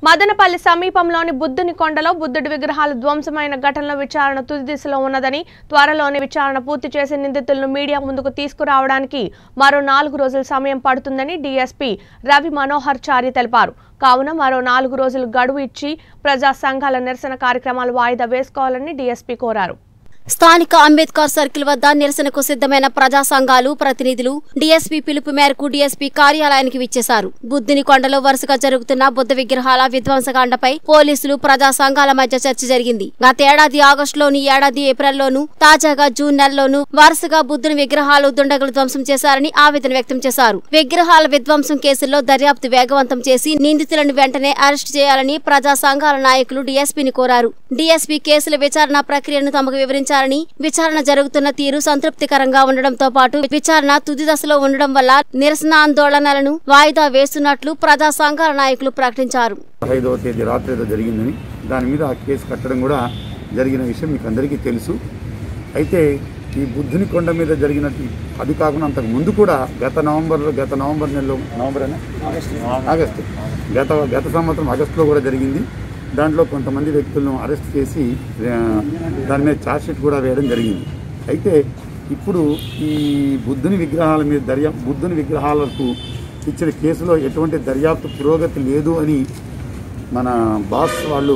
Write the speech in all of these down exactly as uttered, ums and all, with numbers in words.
మదనపల్లి సమీపంలోని బుద్ధుని కొండలో బుద్ధుడి విగ్రహాలు ధ్వంసమైన ఘటనలో విచారణ తుది దిశలో ఉన్నదని, త్వరలోనే విచారణ పూర్తి చేసి నిందితులను మీడియా ముందుకు తీసుకురావడానికి మరో నాలుగు రోజుల సమయం పడుతుందని డీఎస్పీ రవి మనోహర్ చారి తెలిపారు. కావున మరో నాలుగు రోజులు గడువు ఇచ్చి ప్రజా సంఘాల నిరసన కార్యక్రమాలు వాయిదా వేసుకోవాలని డీఎస్పీ కోరారు. స్థానిక అంబేద్కర్ సర్కిల్ వద్ద నిరసనకు సిద్ధమైన ప్రజా సంఘాలు ప్రతినిధులు డీఎస్పీ పిలుపు మేరకు డీఎస్పీ కార్యాలయానికి విచ్చేశారు. బుద్ధుని కొండలో వరుసగా జరుగుతున్న బుద్ధ విగ్రహాల విధ్వంసకాండపై పోలీసులు ప్రజా సంఘాల మధ్య చర్చ జరిగింది. గతేడాది ఆగస్టులోని ఏడాది ఏప్రిల్లోనూ తాజాగా జూన్ నెలలోనూ వరుసగా బుద్ధుని విగ్రహాలు దుండగులు ధ్వంసం చేశారని ఆవేదన వ్యక్తం చేశారు. విగ్రహాల విధ్వంసం కేసుల్లో దర్యాప్తు వేగవంతం చేసి నిందితులను వెంటనే అరెస్టు చేయాలని ప్రజా సంఘాల నాయకులు డీఎస్పీని కోరారు. డీఎస్పీ కేసుల విచారణ ప్రక్రియను తమకు వివరించారు. విచారణ జరుగుతున్న తీరు సంతృప్తికరంగా ఉండడంతో పాటు విచారణ తుది దశలో ఉండడం వల్ల నిరసన ఆందోళనలను వాయిదా వేస్తున్నట్లు ప్రజా సంఘాల నాయకులు ప్రకటించారు. ఐదవ తేదీ రాత్రి ఏదో జరిగిందని దాని మీద ఆ కేసు కట్టడం కూడా జరిగిన విషయం మీకు అందరికీ తెలుసు. అయితే ఈ బుద్ధుని కొండ మీద జరిగినట్టు అది కాకుండా అంతకు ముందు కూడా గత నవంబర్లో గత నవంబర్ నెలలో నవంబర్ అయినా ఆగస్టు గత గత సంవత్సరం ఆగస్టులో కూడా జరిగింది. దాంట్లో కొంతమంది వ్యక్తులను అరెస్ట్ చేసి దాని మీద ఛార్జ్షీట్ కూడా వేయడం జరిగింది. అయితే ఇప్పుడు ఈ బుద్ధుని విగ్రహాల మీద దర్యా బుద్ధుని విగ్రహాలకు ఇచ్చిన కేసులో ఎటువంటి దర్యాప్తు పురోగతి లేదు అని మన బాస్ వాళ్ళు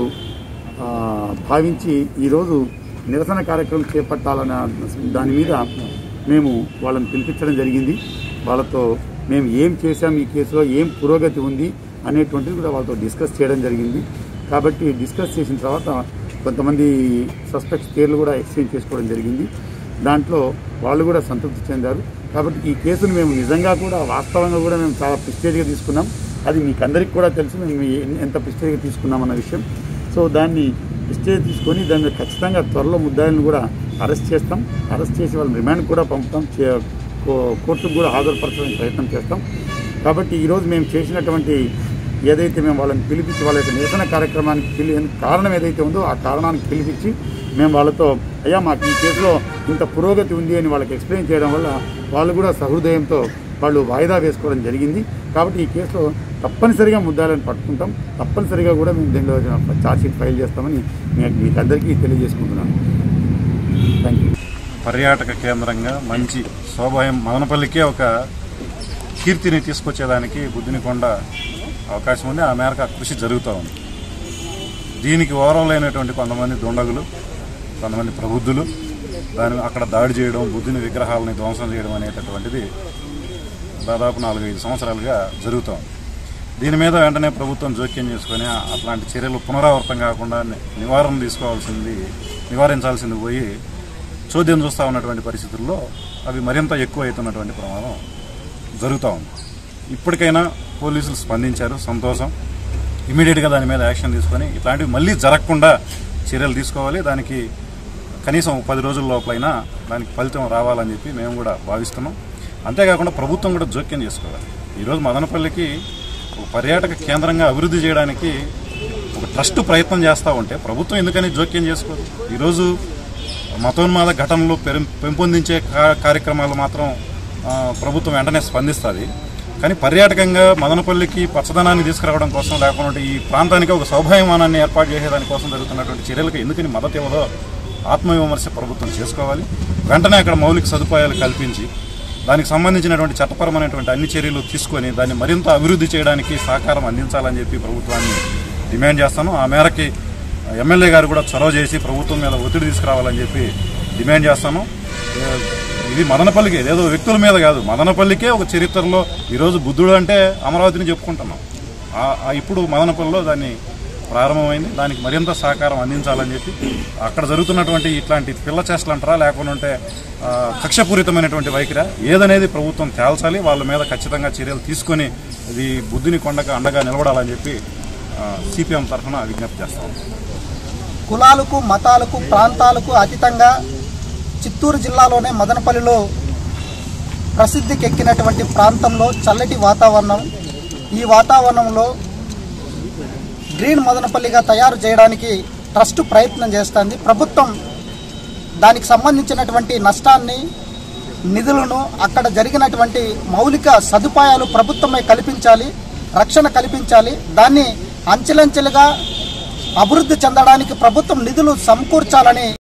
భావించి ఈరోజు నిరసన కార్యక్రమం చేపట్టాలన్న దాని మీద మేము వాళ్ళని పిలిపించడం జరిగింది. వాళ్ళతో మేము ఏం చేశాం, ఈ కేసులో ఏం పురోగతి ఉంది అనేటువంటిది కూడా వాళ్ళతో డిస్కస్ చేయడం జరిగింది. కాబట్టి డిస్కస్ చేసిన తర్వాత కొంతమంది సస్పెక్ట్స్ పేర్లు కూడా ఎక్స్చేంజ్ చేసుకోవడం జరిగింది. దాంట్లో వాళ్ళు కూడా సంతృప్తి చెందారు. కాబట్టి ఈ కేసును మేము నిజంగా కూడా వాస్తవంగా కూడా మేము చాలా ప్రిస్టేజ్గా తీసుకున్నాం. అది మీకు అందరికీ కూడా తెలుసు మేము ఎంత ప్రిస్టేజ్గా తీసుకున్నామన్న విషయం. సో దాన్ని ప్రిస్టేజ్ తీసుకొని దాన్ని ఖచ్చితంగా త్వరలో ముద్దాయిలను కూడా అరెస్ట్ చేస్తాం. అరెస్ట్ చేసి వాళ్ళని రిమాండ్ కూడా పంపుతాం, కోర్టుకు కూడా హాజరుపరచడానికి ప్రయత్నం చేస్తాం. కాబట్టి ఈరోజు మేము చేసినటువంటి ఏదైతే మేము వాళ్ళని పిలిపించి వాళ్ళ యొక్క నిరసన కార్యక్రమానికి పిలి కారణం ఏదైతే ఉందో ఆ కారణానికి పిలిపించి మేము వాళ్ళతో అయ్యా మాకు ఈ కేసులో ఇంత పురోగతి ఉంది అని వాళ్ళకి ఎక్స్ప్లెయిన్ చేయడం వల్ల వాళ్ళు కూడా సహృదయంతో వాళ్ళు వాయిదా వేసుకోవడం జరిగింది. కాబట్టి ఈ కేసులో తప్పనిసరిగా ముద్దాలను పట్టుకుంటాం, తప్పనిసరిగా కూడా మేము దీనిలో ఛార్జ్షీట్ ఫైల్ చేస్తామని మీకు అందరికీ తెలియజేసుకుంటున్నాను. Thank you. పర్యాటక కేంద్రంగా మంచి శోభాయం మదనపల్లికే ఒక కీర్తిని తీసుకొచ్చేదానికి బుద్ధుని కొండ అవకాశం ఉంది. ఆ మేరకు కృషి జరుగుతూ ఉంది. దీనికి ఓవరాల్ అయినటువంటి కొంతమంది దుండగులు, కొంతమంది ప్రబుద్ధులు దాని అక్కడ దాడి చేయడం, బుద్ధుని విగ్రహాలని ధ్వంసం చేయడం అనేటటువంటిది దాదాపు నాలుగైదు సంవత్సరాలుగా జరుగుతూ ఉంది. దీని మీద వెంటనే ప్రభుత్వం జోక్యం చేసుకొని అట్లాంటి చర్యలు పునరావృతం కాకుండా నివారణ తీసుకోవాల్సింది నివారించాల్సింది పోయి చోద్యం చూస్తూ ఉన్నటువంటి పరిస్థితుల్లో అవి మరింత ఎక్కువ అవుతున్నటువంటి ప్రమాదం జరుగుతూ ఉంది. ఇప్పటికైనా పోలీసులు స్పందించారు, సంతోషం. ఇమీడియట్గా దాని మీద యాక్షన్ తీసుకొని ఇట్లాంటివి మళ్ళీ జరగకుండా చర్యలు తీసుకోవాలి. దానికి కనీసం పది రోజుల లోపలైనా దానికి ఫలితం రావాలని చెప్పి మేము కూడా భావిస్తున్నాం. అంతేకాకుండా ప్రభుత్వం కూడా జోక్యం చేసుకోవాలి. ఈరోజు మదనపల్లికి ఒక పర్యాటక కేంద్రంగా అభివృద్ధి చేయడానికి ఒక ట్రస్ట్ ప్రయత్నం చేస్తూ ఉంటే ప్రభుత్వం ఎందుకని జోక్యం చేసుకోదు? ఈరోజు మతోన్మాద ఘటనలు పెంపొందించే కార్యక్రమాలు మాత్రం ప్రభుత్వం వెంటనే స్పందిస్తుంది. కానీ పర్యాటకంగా మదనపల్లికి పచ్చదనాన్ని తీసుకురావడం కోసం, లేకపోతే ఈ ప్రాంతానికి ఒక సౌభాయమానాన్ని ఏర్పాటు చేసేదానికోసం జరుగుతున్నటువంటి చర్యలకు ఎందుకని మద్దతు ఇవ్వదో ఆత్మవిమర్శ ప్రభుత్వం చేసుకోవాలి. వెంటనే అక్కడ మౌలిక సదుపాయాలు కల్పించి దానికి సంబంధించినటువంటి చట్టపరమైనటువంటి అన్ని చర్యలు తీసుకొని దాన్ని మరింత అభివృద్ధి చేయడానికి సహకారం అందించాలని చెప్పి ప్రభుత్వాన్ని డిమాండ్ చేస్తాను. ఆ మేరకి ఎమ్మెల్యే గారు కూడా చొరవ చేసి ప్రభుత్వం మీద ఒత్తిడి తీసుకురావాలని చెప్పి డిమాండ్ చేస్తాను. ఇది మదనపల్లికి ఏదో వ్యక్తుల మీద కాదు, మదనపల్లికే ఒక చరిత్రలో ఈరోజు బుద్ధుడు అంటే అమరావతిని చెప్పుకుంటున్నాం. ఇప్పుడు మదనపల్లిలో దాన్ని ప్రారంభమైంది. దానికి మరింత సహకారం అందించాలని చెప్పి అక్కడ జరుగుతున్నటువంటి ఇట్లాంటి పిల్ల చేష్టలు అంటారా, లేకుంటే కక్షపూరితమైనటువంటి వైఖరి ఏదనేది ప్రభుత్వం తేల్చాలి. వాళ్ళ మీద ఖచ్చితంగా చర్యలు తీసుకొని ఇది బుద్ధుని కొండగా అండగా నిలబడాలని చెప్పి సిపిఎం తరఫున విజ్ఞప్తి చేస్తాం. కులాలకు, మతాలకు, ప్రాంతాలకు అతీతంగా చిత్తూరు జిల్లాలోనే మదనపల్లిలో ప్రసిద్ధికెక్కినటువంటి ప్రాంతంలో చల్లటి వాతావరణం. ఈ వాతావరణంలో గ్రీన్ మదనపల్లిగా తయారు చేయడానికి ట్రస్ట్ ప్రయత్నం చేస్తుంది. ప్రభుత్వం దానికి సంబంధించినటువంటి నష్టాన్ని, నిధులను, అక్కడ జరిగినటువంటి మౌలిక సదుపాయాలు ప్రభుత్వమే కల్పించాలి, రక్షణ కల్పించాలి. దాన్ని అంచెలంచెలుగా అభివృద్ధి చెందడానికి ప్రభుత్వం నిధులు సమకూర్చాలని